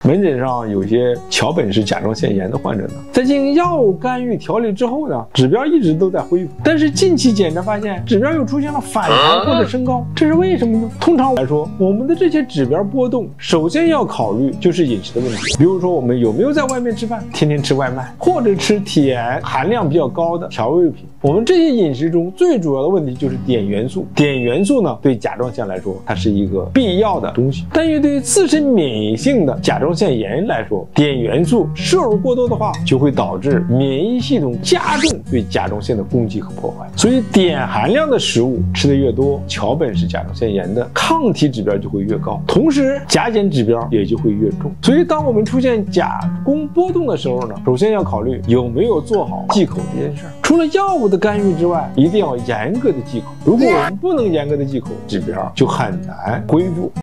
门诊上有些桥本氏甲状腺炎的患者呢，在进行药物干预调理之后呢，指标一直都在恢复，但是近期检查发现指标又出现了反弹或者升高，这是为什么呢？通常来说，我们的这些指标波动，首先要考虑就是饮食的问题，比如说我们有没有在外面吃饭，天天吃外卖，或者吃碘含量比较高的调味品。我们这些饮食中最主要的问题就是碘元素。碘元素呢，对甲状腺来说，它是一个必要的东西，但对于自身免疫性的甲状腺炎来说，碘元素摄入过多的话，就会导致免疫系统加重对甲状腺的攻击和破坏。所以碘含量的食物吃的越多，桥本氏甲状腺炎的抗体指标就会越高，同时甲减指标也就会越重。所以当我们出现甲功波动的时候呢，首先要考虑有没有做好忌口这件事儿。除了药物的干预之外，一定要严格的忌口。如果我们不能严格的忌口，指标就很难恢复。